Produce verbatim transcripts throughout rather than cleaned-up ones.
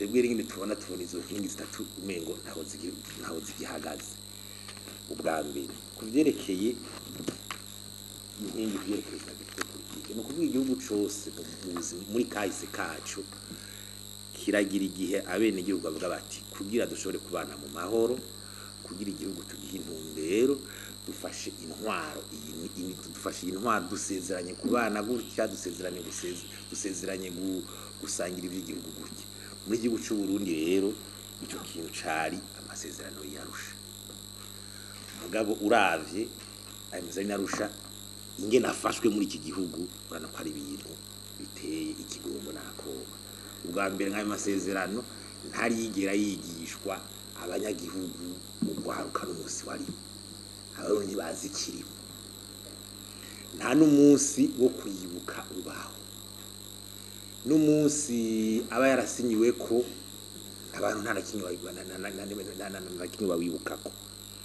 twebwe ringine tubona tubona izo nkingi zitatu umengo ntaho zigi ntaho zigihagaze ubwa mbere kuvyerekeye inkingi vyerekeye politike no kuvuga igihugu cose muri kahise kacu kiragira igihe abene igihugu bavuga bati kugira dushobore kubana mu mahoro kugira igihugu tugihe intumbero dufashe intwaro iyi dufashe intwaro dusezeranye kubana gutya dusezeranye guseze dusezeranye gusangira iby'igihugu gutya muri igihugu cy'u Burundi rero icyo kintu cari amasezerano yarusha mugabo uravye ayo masezerano yarusha ingene afashwe muri iki gihugu urana ko ari ibintu biteye ikigombo nakoba ubwa mbere nk'ayo masezerano ntari yigera yigishwa abanyagihugu mu kwaruka n'umunsi wari abarundi bazikirimo nta n'umunsi wo kwibuka ubaho n'umunsi aba yarasinyiwe ko abantu nta nakinyo babibukako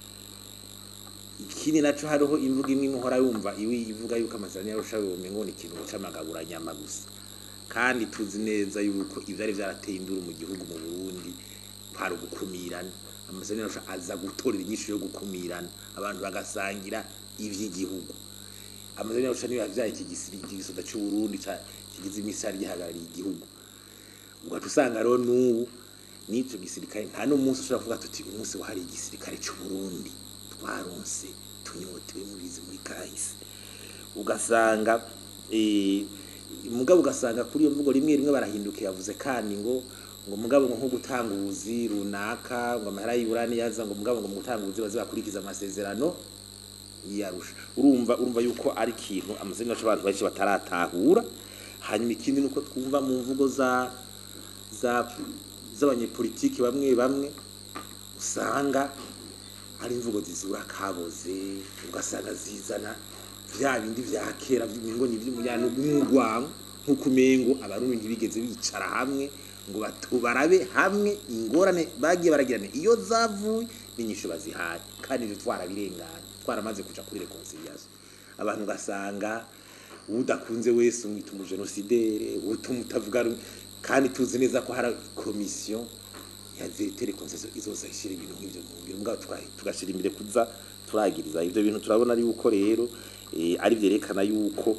ikindi naco hariho imvuga imwe muhora yumva iwi ivuga yuko amasezerano yarusha yomengo ni ikintu c'amagabura nyama gusa kandi tuzi neza yuko ivyari vyarateye induru mu gihugu mu Burundi kwari gukumirana amasezerano yarusha aza gutorera inyishu yo gukumirana abantu bagasangira ivy'igihugu amasezerano yarusha niyo yavyaye iki gisirikare cy'u Burundi kigize imisari gihagarariye igihugu ugaca usanga rero n'ubu n'icyo gisirikare nta n'umunsi ushobora kuvuga tuti umunsi wahari igisirikare cy'u Burundi twaronse tunyotewe mubizi muri kahise ugasanga eh mugabo ugasanga kuri iyo mvugo rimwe rimwe barahinduka yavuze kandi ngo ngo mugabo nko gutanga ubuzi runaka ngo amahera y'Iburani yaza ngo mugabo ngo gutanga ubuzi bazakurikiza amasezerano yarusha urumva urumva yuko ari kintu amasezerano y'abantu baje bataratahura hanyuma ikindi nuko twumva mu mvugo za za z'abanyepolitiki bamwe bamwe usanga hari imvugo zizura kaboze ugasanga zizana vya bindi vya kera by'ingo n'ivy'umujyano bw'umugwango nkukumengo abarundi ntibigeze bicara hamwe ngo batubarabe hamwe ingorane bagiye baragirana iyo zavuye n'inyisho bazihaye kandi bitwara birengana twaramaze kuja kuri reconciliation abantu gasanga udakunze wese umwita umujenosidere utumutavuga kandi tuzi neza ko hari commission yazetere concession izoza ishira ibintu nk'ivyo mu ngiro mbwa tugashira imbere kuza turagiriza ivyo bintu turabona ari uko rero ari vyerekana yuko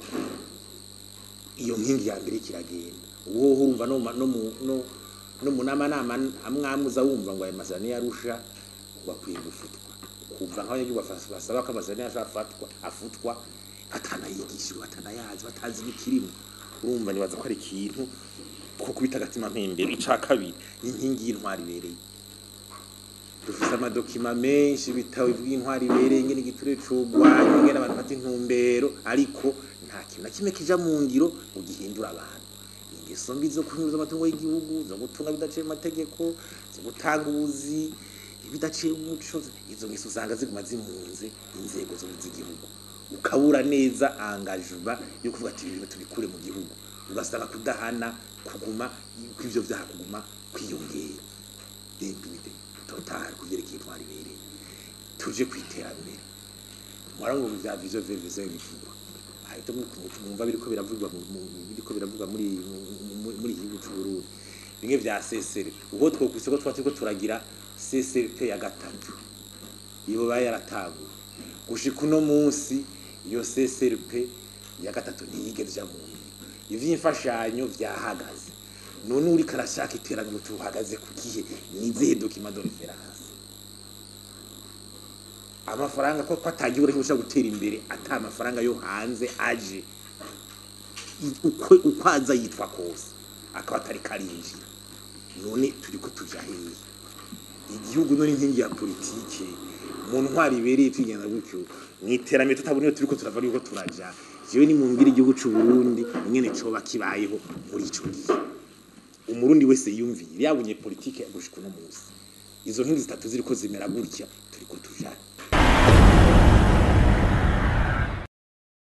iyo nkingi ya mbere kiragenda uwo urumva no no no no munama nama amwamuza wumva ngo ayo masezerano yarusha bakwiye gufutwa kuva nkaho yagiye basaba ko amasezerano yashafatwa afutwa atanayigishwa atanayazi batazi bikirimo urumva nibaza ko ari ikintu ko kubita agatima mpembero ica kabiri inkingi y'intwari bereye dufite amadokima menshi bitawe bw'intwari bereye ngene giture cugwanye ngene abantu bati ntumbero ariko nta kintu na kimwe kija mu ngiro mu gihindura abantu ingeso mbi zo kunyuza amatungo y'igihugu zo gutunga bidaciye mu mategeko zo gutanga ubuzi bidaciye umuco izo ngeso usanga ziguma zimunze inzego zo z'igihugu ukabura neza engagement yo kuvuga ati ibintu tubikure mu gihugu ugasanga kudahana kuguma kw'ivyo vyaha kuguma kwiyongera dembide total kugereka intwari bere tuje kwiterambere mwarango bya vision vision bivugwa ahita mwumva biriko biravugwa biriko biravugwa muri muri igihugu cy'u Burundi bimwe vya C S R ubwo twokwise ko twatiko turagira C S R P ya gatatu iyo bayaratagu gushika uno munsi iyo C S R P ya gatatu ntiyigeze ja mu ivyo imfashanyo vyahagaze none uri karashaka iterano tuhagaze ku gihe nizihe document de référence amafaranga ko patagiye uri gushaka gutera imbere ata amafaranga yo hanze aje uko ukwaza yitwa kose akaba atari karinjira none turiko tuja hehe igihugu none inkingi ya politike mu ntwari ibereye tugenda gutyo mwiterame tutabuniyo turiko turava yuko turaja jewe ni mumbiri igihugu cy'u Burundi nyene coba kibayeho muri ico gihe umurundi wese yumviye yabunye politike gushika no munsi izo nkingi zitatu ziriko zimera gutya turiko tujana